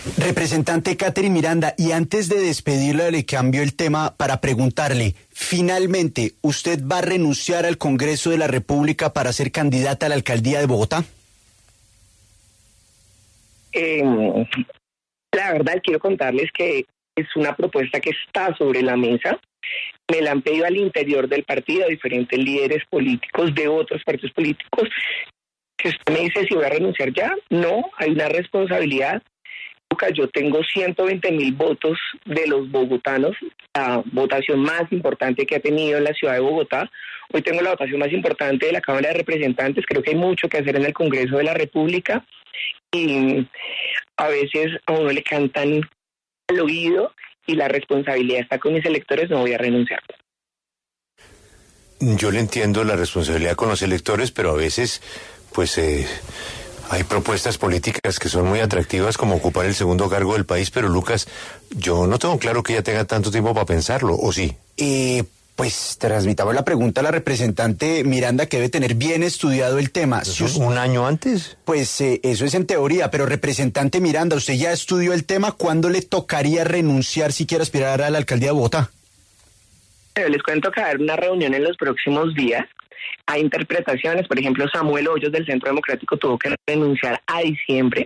Representante Catherine Miranda, y antes de despedirla le cambio el tema para preguntarle, finalmente, ¿usted va a renunciar al Congreso de la República para ser candidata a la alcaldía de Bogotá? La verdad, quiero contarles que es una propuesta que está sobre la mesa. Me la han pedido al interior del partido, diferentes líderes políticos de otros partidos políticos. Que usted me dice si voy a renunciar ya. No, hay una responsabilidad. Yo tengo 120.000 votos de los bogotanos, la votación más importante que ha tenido en la ciudad de Bogotá. Hoy tengo la votación más importante de la Cámara de Representantes. Creo que hay mucho que hacer en el Congreso de la República y a veces a uno le cantan al oído y la responsabilidad está con mis electores. No voy a renunciar. Yo le entiendo la responsabilidad con los electores, pero a veces pues hay propuestas políticas que son muy atractivas, como ocupar el segundo cargo del país, pero Lucas, yo no tengo claro que ella tenga tanto tiempo para pensarlo, ¿o sí? Pues transmitamos la pregunta a la representante Miranda, que debe tener bien estudiado el tema. ¿Un año antes? Pues eso es en teoría, pero representante Miranda, ¿usted ya estudió el tema? ¿Cuándo le tocaría renunciar si quiere aspirar a la alcaldía de Bogotá? Les cuento que va a haber una reunión en los próximos días. Hay interpretaciones, por ejemplo, Samuel Hoyos del Centro Democrático tuvo que renunciar a diciembre,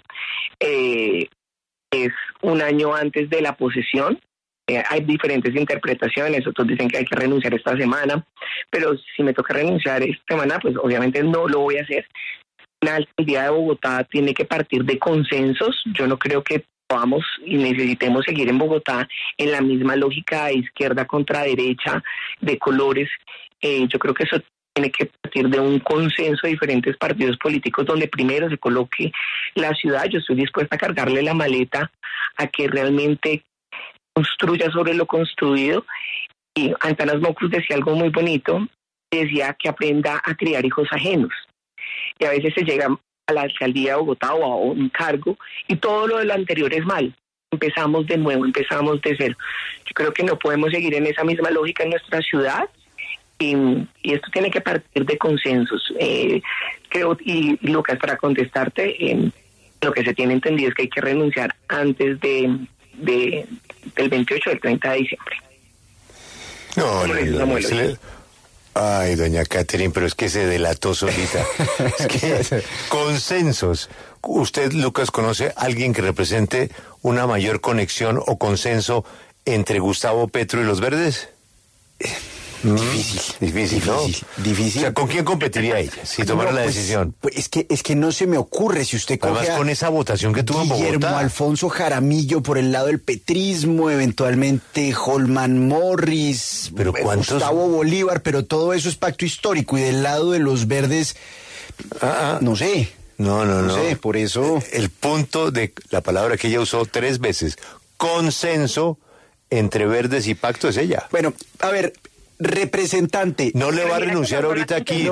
es un año antes de la posesión. Hay diferentes interpretaciones, otros dicen que hay que renunciar esta semana, pero si me toca renunciar esta semana, pues obviamente no lo voy a hacer. La alcaldía de Bogotá tiene que partir de consensos. Yo no creo que podamos y necesitemos seguir en Bogotá en la misma lógica de izquierda contra derecha, de colores. Yo creo que eso tiene que partir de un consenso de diferentes partidos políticos donde primero se coloque la ciudad. Yo estoy dispuesta a cargarle la maleta a que realmente construya sobre lo construido. Y Antanas Mocruz decía algo muy bonito, decía que aprenda a criar hijos ajenos. Y a veces se llega a la alcaldía de Bogotá o a un cargo y todo lo de lo anterior es mal. Empezamos de nuevo, empezamos de cero. Yo creo que no podemos seguir en esa misma lógica en nuestra ciudad. Y esto tiene que partir de consensos. Creo, y Lucas, para contestarte, lo que se tiene entendido es que hay que renunciar antes del 28 o del 30 de diciembre. Ay, doña Catherine, pero es que se delató solita. Es que consensos. ¿Usted, Lucas, conoce a alguien que represente una mayor conexión o consenso entre Gustavo Petro y los Verdes? Difícil, ¿no? Difícil. O sea, ¿con quién competiría ella si tomara la decisión? Pues es que no se me ocurre. Si usted coge además con esa votación que tuvo en Bogotá. Guillermo Alfonso Jaramillo por el lado del petrismo, eventualmente Holman Morris, pero Gustavo Bolívar, pero todo eso es pacto histórico. Y del lado de los Verdes, no sé. No sé, por eso. El punto de la palabra que ella usó 3 veces, consenso entre Verdes y pacto, es ella. Bueno, a ver, representante. No le va a renunciar ahorita aquí.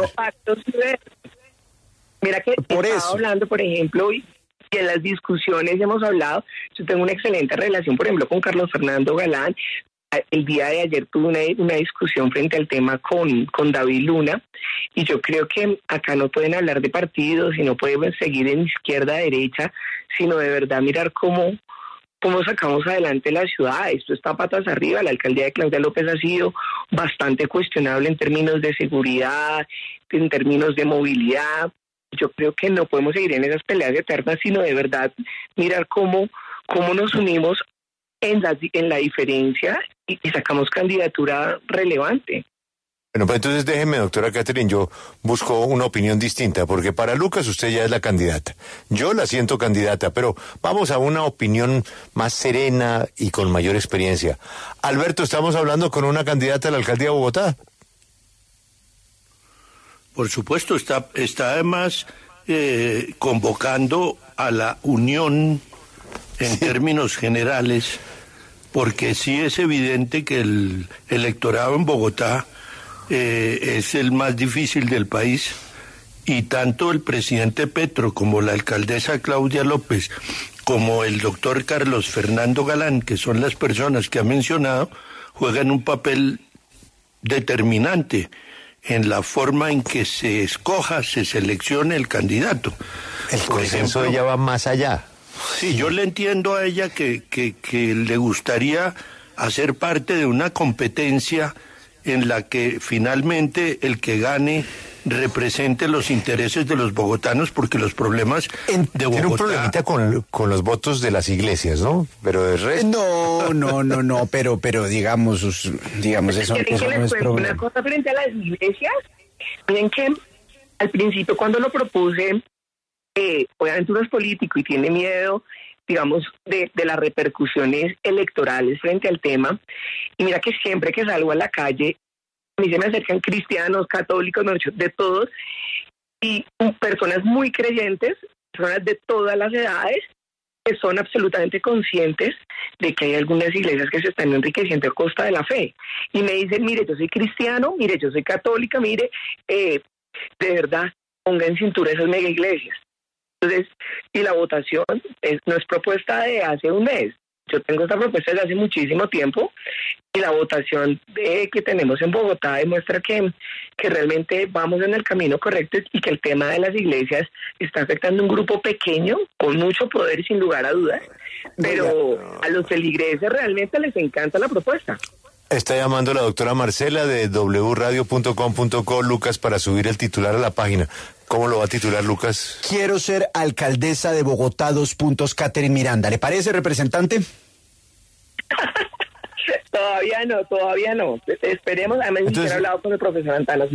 Mira que por estaba eso. Hablando, por ejemplo, y en las discusiones hemos hablado, yo tengo una excelente relación, por ejemplo, con Carlos Fernando Galán. El día de ayer tuve una discusión frente al tema con David Luna, y yo creo que acá no pueden hablar de partidos y no pueden seguir en izquierda, derecha, sino de verdad mirar cómo sacamos adelante la ciudad. Esto está patas arriba. La alcaldía de Claudia López ha sido bastante cuestionable en términos de seguridad, en términos de movilidad. Yo creo que no podemos seguir en esas peleas eternas, sino de verdad mirar cómo nos unimos en la diferencia y sacamos candidatura relevante. Bueno, pues entonces déjeme, doctora Catherine, yo busco una opinión distinta, porque para Lucas usted ya es la candidata. Yo la siento candidata, pero vamos a una opinión más serena y con mayor experiencia. Alberto, estamos hablando con una candidata a la alcaldía de Bogotá. Por supuesto, está además convocando a la unión en términos generales, porque sí es evidente que el electorado en Bogotá es el más difícil del país, y tanto el presidente Petro como la alcaldesa Claudia López como el doctor Carlos Fernando Galán, que son las personas que ha mencionado, juegan un papel determinante en la forma en que se seleccione el candidato. El consenso ya va más allá. Sí, yo le entiendo a ella que le gustaría hacer parte de una competencia en la que finalmente el que gane represente los intereses de los bogotanos, porque los problemas de Bogotá... Tiene un problemita con los votos de las iglesias, ¿no? Pero de resto... No, pero digamos eso no es problema. Una cosa frente a las iglesias, miren que al principio cuando lo propuse, obviamente uno es político y tiene miedo, digamos, de las repercusiones electorales frente al tema, y mira que siempre que salgo a la calle, a mí se me acercan cristianos, católicos, de todos, y personas muy creyentes, personas de todas las edades, que son absolutamente conscientes de que hay algunas iglesias que se están enriqueciendo a costa de la fe. Y me dicen, mire, yo soy cristiano, mire, yo soy católica, mire, de verdad, ponga en cintura esas mega iglesias. Entonces, y la votación no es propuesta de hace un mes. Yo tengo esta propuesta desde hace muchísimo tiempo y la votación que tenemos en Bogotá demuestra que realmente vamos en el camino correcto y que el tema de las iglesias está afectando a un grupo pequeño con mucho poder sin lugar a dudas, pero a los feligreses realmente les encanta la propuesta. Está llamando la doctora Marcela de wradio.com.co, Lucas, para subir el titular a la página. ¿Cómo lo va a titular, Lucas? Quiero ser alcaldesa de Bogotá, Catherine Miranda. ¿Le parece, representante? Todavía no. Esperemos, además ni siquiera he hablado con el profesor Antanas.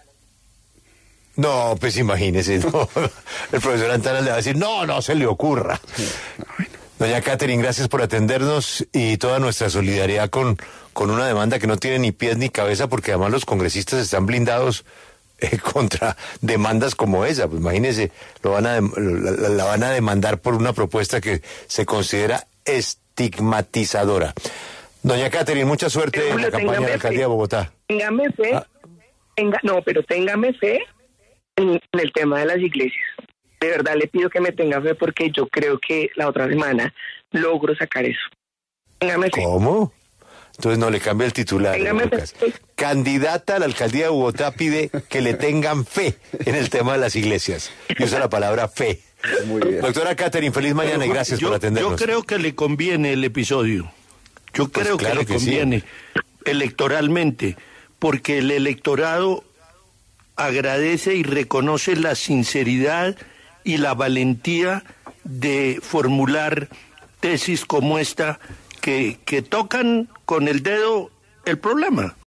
No, pues imagínese, no. El profesor Antanas le va a decir, no se le ocurra. Doña Catherine, gracias por atendernos y toda nuestra solidaridad con una demanda que no tiene ni pies ni cabeza, porque además los congresistas están blindados contra demandas como esa. Pues imagínese, la van a demandar por una propuesta que se considera estigmatizadora. Doña Catherine, mucha suerte en la campaña de la alcaldía de Bogotá. Téngame fe, téngame fe en el tema de las iglesias. De verdad le pido que me tenga fe porque yo creo que la otra semana logro sacar eso. Téngame fe. ¿Cómo? Entonces no le cambia el titular. Lucas. Candidata a la alcaldía de Bogotá pide que le tengan fe en el tema de las iglesias. Y usa la palabra fe. Muy bien. Doctora Catherine, feliz mañana y gracias por atendernos. Yo creo que le conviene el episodio. Yo creo que le conviene electoralmente, porque el electorado agradece y reconoce la sinceridad y la valentía de formular tesis como esta que tocan con el dedo el problema.